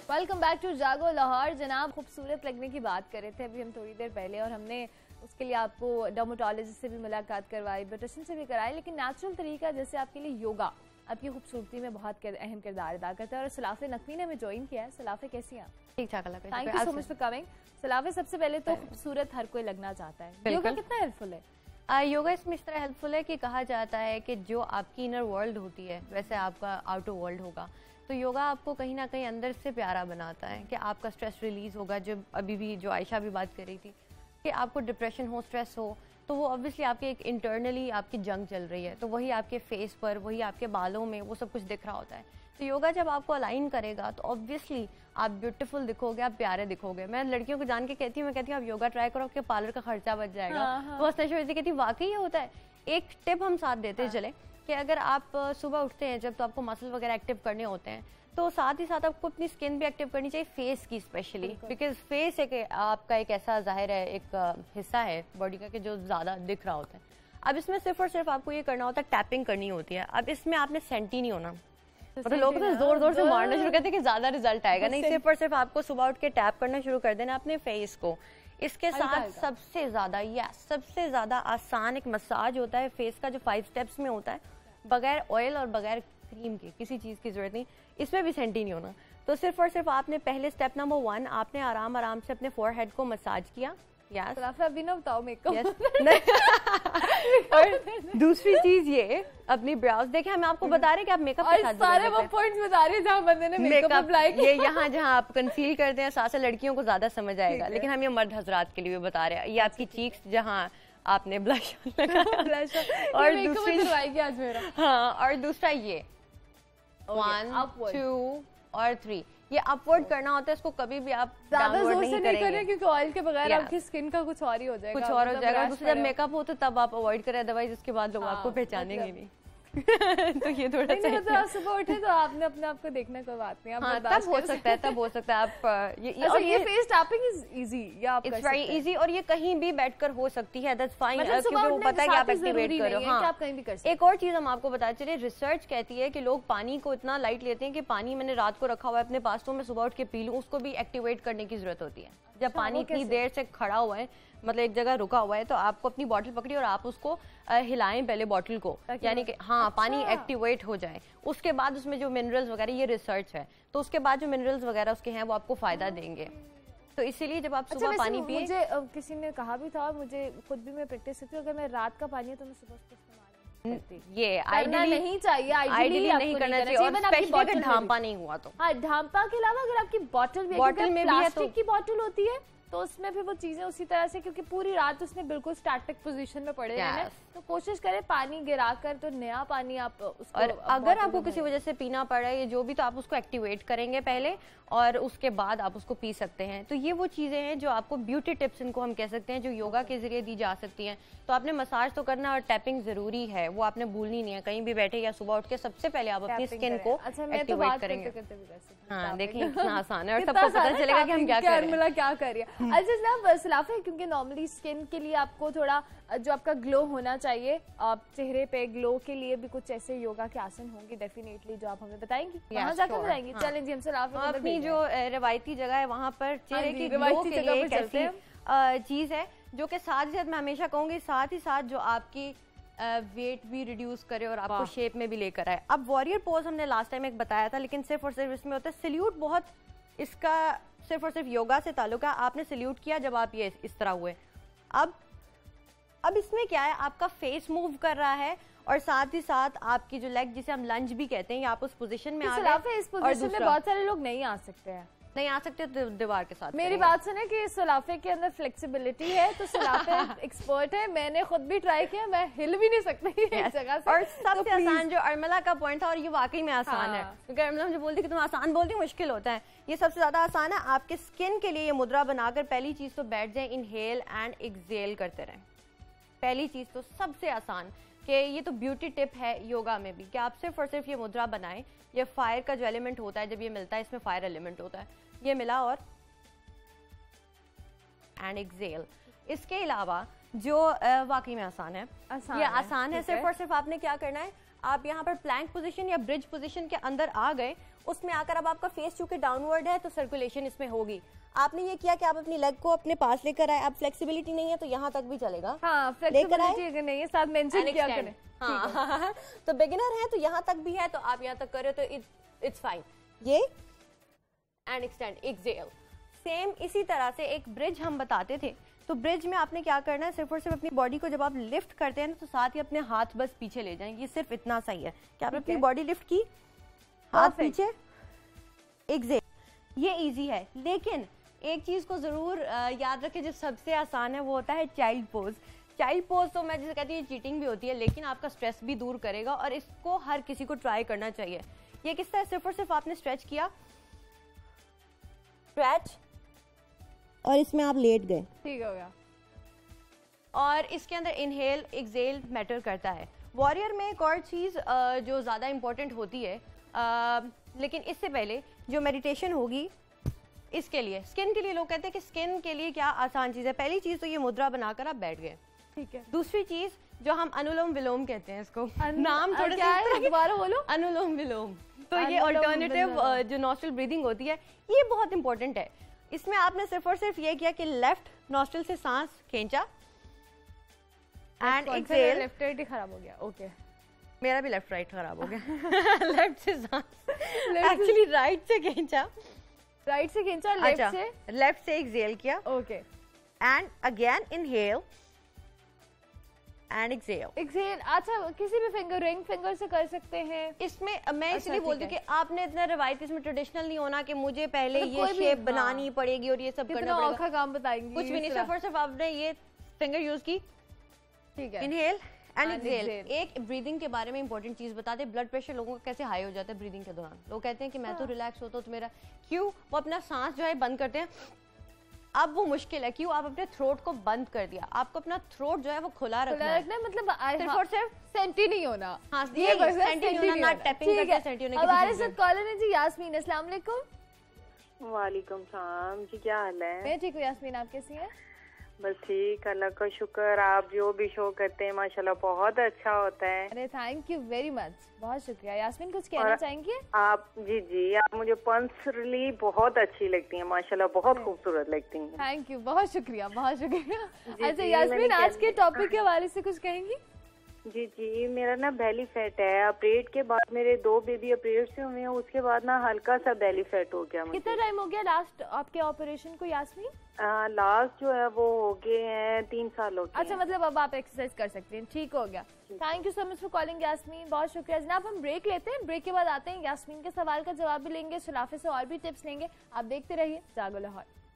Welcome back to जागो लाहौर। जनाब, खूबसूरत लगने की बात कर रहे थे अभी हम थोड़ी देर पहले, और हमने उसके लिए आपको डर्मेटोलॉजिस्ट से भी मुलाकात करवाई, ब्यूटिशियन से भी कराई, लेकिन नेचुरल तरीका जैसे आपके लिए योगा आपकी खूबसूरती में बहुत अहम किरदार अदा करता है। और सलाफे नकवी ने हमें ज्वाइन किया है। सलाफे, कैसी हैं आप? ठीक ठाक, thank you so much for coming. सलाफे, सबसे पहले तो खूबसूरत हर कोई लगना चाहता है, योगा कितना हेल्पफुल है? योगा इसमें इस तरह हेल्पफुल है कि कहा जाता है कि जो आपकी इनर वर्ल्ड होती है वैसे आपका आउटर वर्ल्ड होगा। तो योगा आपको कहीं ना कहीं अंदर से प्यारा बनाता है कि आपका स्ट्रेस रिलीज होगा। जो अभी भी जो आयशा भी बात कर रही थी कि आपको डिप्रेशन हो, स्ट्रेस हो, तो वो ऑब्वियसली आपके एक इंटरनली आपकी जंग चल रही है, तो वही आपके फेस पर, वही आपके बालों में वो सब कुछ दिख रहा होता है। तो योगा जब आपको अलाइन करेगा तो ऑब्वियसली आप ब्यूटीफुल दिखोगे, आप प्यारे दिखोगे। मैं लड़कियों को जान के कहती हूँ, मैं कहती हूँ आप योगा ट्राई करो, आपके पार्लर का खर्चा बच जाएगा। वो हंसना शुरू कहती वाकई ये होता है। एक टिप हम साथ देते चले कि अगर आप सुबह उठते हैं जब, तो आपको मसल वगैरह एक्टिव करने होते हैं, तो साथ ही साथ आपको अपनी स्किन भी एक्टिव करनी चाहिए, फेस की स्पेशली, बिकॉज फेस एक आपका एक ऐसा जाहिर है एक हिस्सा है बॉडी का कि जो ज्यादा दिख रहा होता है। अब इसमें सिर्फ और सिर्फ आपको ये करना होता है, टैपिंग करनी होती है। अब इसमें आपने सेंटी नहीं होना, तो लोग तो जोर जोर से मारना शुरू करते हैं कि ज्यादा रिजल्ट आएगा। नहीं, सिर्फ और सिर्फ आपको सुबह उठ के टैप करना शुरू कर देना अपने फेस को। इसके साथ सबसे ज्यादा आसान एक मसाज होता है फेस का, जो 5 स्टेप्स में होता है, बगैर ऑयल और बगैर क्रीम के किसी चीज की जरूरत नहीं। इसमें भी सेंटी नहीं होना। तो सिर्फ और सिर्फ आपने पहले स्टेप नंबर 1, आपने आराम आराम से अपने फोरहेड को मसाज किया। अभी ना बताओ मेकअप। और दूसरी चीज ये, अपनी ब्राउज देखें, हम आपको बता रहे हैं कि आप मेकअप के साथ सारे वो पॉइंट्स बता रहे हैं जहाँ बंदे ने मेकअप अप्लाई किया। ये यहाँ जहाँ आप कंसील करते हैं, साथ लड़कियों को ज्यादा समझ आएगा, लेकिन हम ये मर्द हजरात के लिए भी बता रहे हैं। ये आपकी चीक्स जहाँ आपने ब्लश लगाया, और दूसरा ये 1 2 और 3 ये अपवर्ड करना होता है। इसको कभी भी आप ज्यादा जोर से नहीं करें, क्योंकि ऑयल के बगैर आपकी स्किन का कुछ और ही हो जाएगा, कुछ और हो जाएगा। दूसरा जब मेकअप हो तो तब आप अवॉइड करें, अदरवाइज उसके बाद लोग आपको पहचानेंगे नहीं। तो ये थोड़ा सा आप सुबह उठे तो आपने अपने आप को देखना, कोई बात नहीं, हाँ, तब हो सकता है आप ये फेस टैपिंग इज इजी, या आप इट्स वेरी इजी, और ये कहीं भी बैठकर हो सकती है, दैट्स फाइन, क्योंकि वो पता है कि आप एक्टिवेट करो। हाँ, आप कहीं भी कर सकते हैं। एक और चीज हम आपको बताते चलिए, रिसर्च कहती है कि लोग पानी को इतना लाइट लेते हैं कि पानी मैंने रात को रखा हुआ है अपने पास, तो मैं सुबह उठ के पी लूं, उसको भी एक्टिवेट करने की जरूरत होती है। जब पानी इतनी देर से खड़ा हुआ है, मतलब एक जगह रुका हुआ है, तो आपको अपनी बॉटल पकड़ी और आप उसको हिलाएं पहले बॉटल को, यानी कि हाँ पानी एक्टिवेट हो जाए। उसके बाद उसमें जो मिनरल्स वगैरह, ये रिसर्च है, तो उसके बाद जो मिनरल्स वगैरह उसके हैं वो आपको फायदा देंगे। तो इसीलिए जब आप सुबह पानी पिए, मुझे किसी ने कहा भी था, मुझे खुद भी मैं प्रैक्टिस करती हूँ, अगर मैं रात का पानी है तो मैं सुबह उसको इस्तेमाल ये आइडियली नहीं चाहिए, आइडियली नहीं करना चाहिए, और स्पेशली अगर ढांपा नहीं हुआ तो। हाँ, ढांपा के अलावा अगर आपकी बॉटल में प्लास्टिक की बॉटल होती है तो उसमें फिर वो चीजें उसी तरह से, क्योंकि पूरी रात उसने बिल्कुल स्टैटिक पोजीशन में पड़े रहना है, तो कोशिश करें पानी गिराकर, तो नया पानी आप उसको, और अगर आपको किसी वजह से पीना पड़ा है जो भी, तो आप उसको एक्टिवेट करेंगे पहले और उसके बाद आप उसको पी सकते हैं। तो ये वो चीजें हैं जो आपको ब्यूटी टिप्स इनको हम कह सकते हैं, जो योगा के जरिए दी जा सकती हैं। तो आपने मसाज तो करना, और टैपिंग जरूरी है, वो आपने भूलनी नहीं है। कहीं भी बैठे या सुबह उठ के सबसे पहले आप अपनी स्किन को एक्टिवेट करेंगे। हाँ, देखिए कितना आसान है, और सबको पता चलेगा कि हम क्या कर रहे हैं, क्या कर रही है। अच्छा जनाब, सलाफे, क्योंकि नॉर्मली स्किन के लिए आपको थोड़ा जो आपका ग्लो होना चाहिए, आप चेहरे पे ग्लो के लिए भी कुछ ऐसे योगा के आसन होंगे डेफिनेटली, जो आप हमें बताएंगी, वहाँ जाकर बताएंगी। चलें जी, हम सलाफे अपनी जो रवायती जगह है वहाँ पर चेहरे की ग्लो के लिए एक ऐसी चीज है जो कि साथ ही साथ मैं हमेशा कहूंगी, साथ ही साथ जो आपकी वेट भी रिड्यूस करे और आपको शेप में भी लेकर आए। अब वॉरियर पोज हमने लास्ट टाइम एक बताया था, लेकिन सिर्फ और सिर्फ इसमें होता है सल्यूट। बहुत इसका सिर्फ और सिर्फ योगा से ताल्लुक है। आपने सल्यूट किया जब आप ये इस तरह हुए। अब इसमें क्या है, आपका फेस मूव कर रहा है, और साथ ही साथ आपकी जो लेग, जिसे हम लंज भी कहते हैं, आप उस पोजीशन में आ गए। इस पोजीशन में बहुत सारे लोग नहीं आ सकते हैं, नहीं आ सकते तो दीवार के साथ। मेरी बात सुने कि सलाफे के अंदर फ्लेक्सिबिलिटी है, तो सलाफे एक्सपर्ट है, मैंने खुद भी ट्राई किया, मैं हिल भी नहीं सकती एक जगह से। और सबसे आसान जो अर्मला का पॉइंट था, और ये वाकई में आसान है, क्योंकि अर्मला मुझे बोलती कि तुम आसान बोलती हो, मुश्किल होता है। ये सबसे ज्यादा आसान है। आपके स्किन के लिए ये मुद्रा बनाकर पहली चीज तो बैठ जाए, इनहेल एंड एक्सहेल करते रहें। पहली चीज तो सबसे आसान, कि ये तो ब्यूटी टिप है योगा में भी, कि आप सिर्फ और सिर्फ ये मुद्रा बनाएं। ये फायर का जो एलिमेंट होता है, जब ये मिलता है, इसमें फायर एलिमेंट होता है, ये मिला, और एंड एक्सहेल। इसके अलावा जो वाकई में आसान है, ये आसान है। सिर्फ और सिर्फ आपने क्या करना है, आप यहाँ पर प्लैंक पोजीशन या ब्रिज पोजीशन के अंदर आ गए, उसमें आकर अब आपका फेस चूंकि डाउनवर्ड है तो सर्कुलेशन इसमें होगी। आपने ये किया कि आप अपनी लेग को अपने पास लेकर आए, अब फ्लेक्सिबिलिटी नहीं है तो यहाँ तक भी चलेगा। हाँ, फ्लेक्सिबिलिटी अगर नहीं है साथ मेंशन किया करें। हाँ तो बिगिनर है तो यहाँ तक भी है तो आप यहाँ तक करो तो इट्स फाइन। ये एंड एक्सटेंड, एक्सेल। सेम इसी तरह से एक ब्रिज हम बताते थे, तो ब्रिज में आपने क्या करना है, सिर्फ और सिर्फ अपनी बॉडी को जब आप लिफ्ट करते हैं ना तो साथ ही अपने हाथ बस पीछे ले जाएं। ये सिर्फ इतना सही है कि आपने अपनी बॉडी लिफ्ट की, हाथ पीछे, एक्सेल। ये इजी है, लेकिन एक चीज को जरूर याद रखें जो सबसे आसान है वो होता है चाइल्ड पोज। चाइल्ड पोज तो मैं जैसे कहती हूँ चीटिंग भी होती है, लेकिन आपका स्ट्रेस भी दूर करेगा और इसको हर किसी को ट्राई करना चाहिए। ये किस तरह सिर्फ और सिर्फ आपने स्ट्रेच किया, स्ट्रेच, और इसमें आप लेट गए, ठीक हो गया। और इसके अंदर इनहेल एक्सेल मैटर करता है। वॉरियर में एक और चीज़ जो ज़्यादा इंपॉर्टेंट होती है, लेकिन इससे पहले जो मेडिटेशन होगी इसके लिए, स्किन के लिए लोग कहते हैं कि स्किन के लिए क्या आसान चीज़ है। पहली चीज़ तो ये मुद्रा बनाकर आप बैठ गए, ठीक है। दूसरी चीज़ जो हम अनुलोम विलोम कहते हैं, इसको नाम थोड़ा सा दोबारा बोलो, अनुलोम विलोम। तो ये अल्टरनेटिव जो नॉस्ट्रल ब्रीदिंग होती है ये बहुत इंपॉर्टेंट है। इसमें आपने सिर्फ और सिर्फ ये किया कि लेफ्ट नॉस्ट्रल से सांस खींचा एंड एक्सेल। लेफ्ट राइट ही खराब हो गया, ओके। मेरा भी लेफ्ट राइट खराब हो गया। लेफ्ट से सांस, एक्चुअली राइट से खींचा, राइट से खींचा, लेफ्ट से एक्सेल किया, okay. And again inhale and exhale, exhale. अच्छा, किसी भी फिंगर, रिंग फिंगर से कर सकते हैं इसमें। मैं इसलिए बोलती हूँ कि आपने इतना रवायती इसमें ट्रेडिशनल नहीं होना कि मुझे पहले ये शेप बनानी पड़ेगी और ये सब करना पड़ेगा। औखा काम बताएंगे, कुछ भी नहीं, सिर्फ और सिर्फ आपने ये फिंगर यूज की, ठीक है। Inhale and exhale. एक ब्रीदिंग के बारे में इंपॉर्टेंट चीज बता दे, ब्लड प्रेशर लोगों का कैसे हाई हो जाता है ब्रीदिंग के दौरान। लोग कहते हैं कि मैं तो रिलैक्स होता हूँ तो मेरा, क्यों? वो अपना सांस जो है बंद करते हैं, अब वो मुश्किल है। क्यों? आप अपने थ्रोट को बंद कर दिया, आपको अपना थ्रोट जो है वो खुला रखना है, मतलब सिर्फ और सिर्फ सेंटी नहीं होना। हाँ, ये सेंटी नहीं होना, ना टैपिंग करके सेंटी होने की। हमारे साथ कॉलर है जी यास्मीन। अस्सलाम वालेकुम। वालेकुम सलाम जी, क्या हाल है? मैं ठीक हूँ यास्मीन, आप कैसी हैं? बस ठीक, अल्लाह का शुक्र। आप जो भी शो करते हैं माशाल्लाह बहुत अच्छा होता है। अरे थैंक यू वेरी मच, बहुत शुक्रिया। यास्मीन कुछ कहना चाहेंगे आप? जी आप मुझे पर्सनली बहुत अच्छी लगती हैं माशाल्लाह, बहुत खूबसूरत लगती हैं। थैंक यू, बहुत शुक्रिया, बहुत शुक्रिया। अच्छा यास्मीन, आज के टॉपिक के हवाले से कुछ कहेंगी? जी मेरा ना बेली फैट है। ऑपरेट के बाद मेरे 2 बेबी ऑपरेट से हुए हैं, उसके बाद ना हल्का सा बेली फैट हो गया मुझे। कितना टाइम हो गया लास्ट आपके ऑपरेशन को यास्मीन? लास्ट जो है वो हो गए हैं 3 साल हो गए। अच्छा, मतलब अब आप एक्सरसाइज कर सकते हैं, ठीक हो गया। Thank you so much for calling Yasmeen, बहुत शुक्रिया। जनाब हम ब्रेक लेते हैं, ब्रेक के बाद आते हैं, यास्मीन के सवाल का जवाब भी लेंगे, शराफे से और भी टिप्स लेंगे। आप देखते रहिए जागो लाहौर।